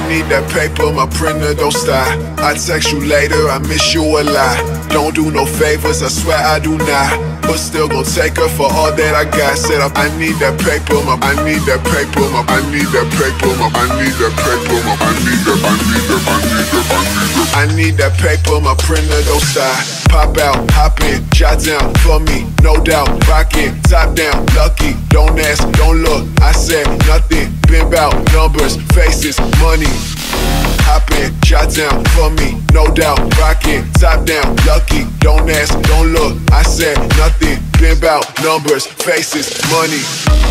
need that paper, my printer don't stop. I text you later, I miss you a lot. Don't do no favors, I swear I do not. But still gon' take her for all that I got. Said I need that paper, I need that paper, I need that paper, I need that paper, I need that, I need that, I need that, I need that. I need that paper, my printer don't stop. Pop out, hop in, jot down for me, no doubt. Rockin', top down, lucky, don't ask, don't look. I said nothing, been bout numbers, faces, money. Hop in, jot down for me, no doubt. Rockin', top down, lucky, don't ask, don't look. I said nothing, been bout numbers, faces, money.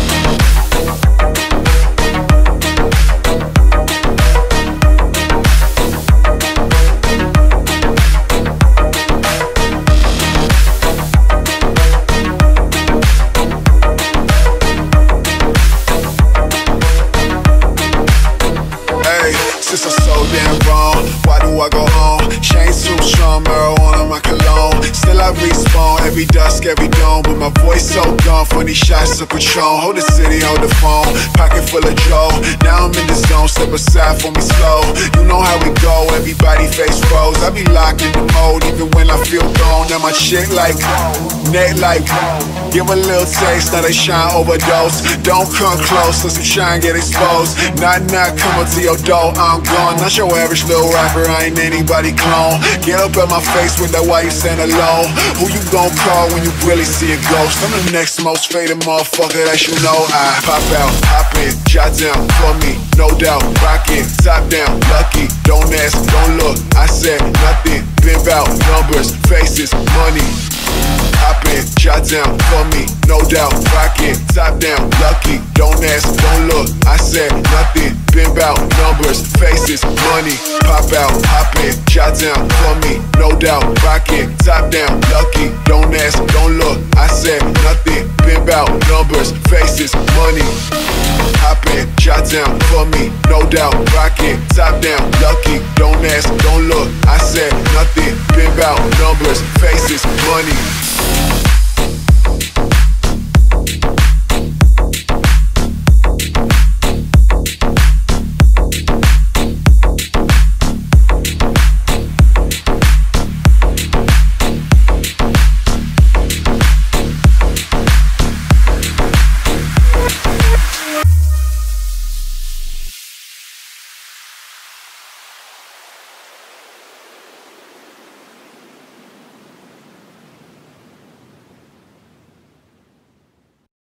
Since I'm so damn wrong, why do I go on? Chains too strong, marijuana my cologne. Still I respawn, every dusk, every dawn. But my voice so gone, funny shots of Patron. Hold the city, hold the phone, pocket full of Joe. Now I'm in the zone, step aside for me slow. You know how we go, everybody face froze. I be locked in the mode, even when I feel gone. Now my shit like, neck like, give a little taste, now they shine overdose. Don't come close, unless you try and get exposed. Not coming to your door, I'm gone. Not your average little rapper, I ain't anybody clone. Get up at my face with that, why you stand alone? Who you gon' call when you really see a ghost? I'm the next most faded motherfucker that you know. I pop out, hop in, jot down for me, no doubt. Rockin', top down, lucky, don't ask, don't look. I said nothing, been bout numbers, faces, money. Hop in, jot down for me, no doubt. Rockin', top down, lucky, don't ask, don't look. I said nothing, been bout numbers, faces, money. Pop out, hop in, jot down for me, no doubt. Rockin', top down, lucky, don't ask, don't look. I said nothing, been bout numbers, faces, money. Hop in, jot down for me, no doubt. Rockin', top down, lucky, don't ask, don't look. I said nothing, been bout numbers, faces, money.